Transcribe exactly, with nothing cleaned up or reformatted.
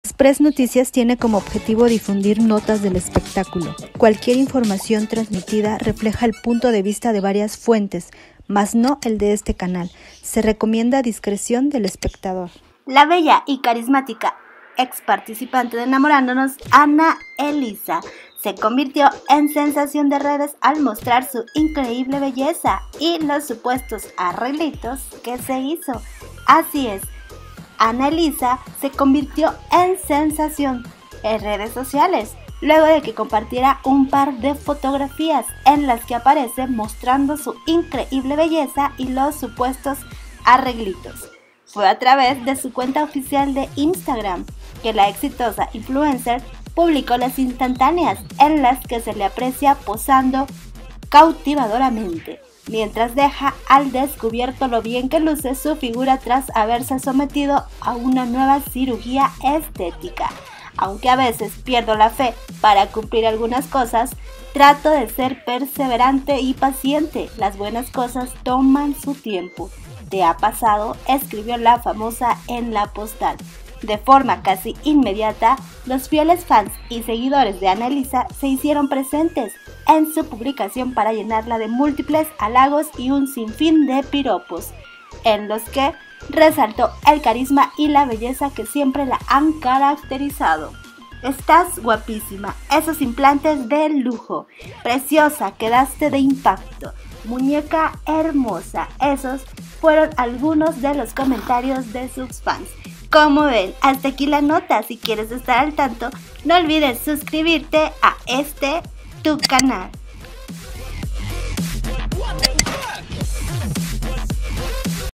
Express Noticias tiene como objetivo difundir notas del espectáculo. Cualquier información transmitida refleja el punto de vista de varias fuentes, mas no el de este canal. Se recomienda discreción del espectador. La bella y carismática ex participante de Enamorándonos, Ana Elisa, se convirtió en sensación de redes al mostrar su increíble belleza y los supuestos arreglitos que se hizo. Así es, Ana Elisa se convirtió en sensación en redes sociales luego de que compartiera un par de fotografías en las que aparece mostrando su increíble belleza y los supuestos arreglitos. Fue a través de su cuenta oficial de Instagram que la exitosa influencer publicó las instantáneas en las que se le aprecia posando cautivadoramente, mientras deja al descubierto lo bien que luce su figura tras haberse sometido a una nueva cirugía estética. Aunque a veces pierdo la fe para cumplir algunas cosas, trato de ser perseverante y paciente. Las buenas cosas toman su tiempo. ¿Te ha pasado?, escribió la famosa en la postal. De forma casi inmediata, los fieles fans y seguidores de Ana Elisa se hicieron presentes en su publicación para llenarla de múltiples halagos y un sinfín de piropos, en los que resaltó el carisma y la belleza que siempre la han caracterizado. Estás guapísima, esos implantes de lujo, preciosa, quedaste de impacto, muñeca hermosa. Esos fueron algunos de los comentarios de sus fans. Como ven, hasta aquí la nota. Si quieres estar al tanto, no olvides suscribirte a este tu canal.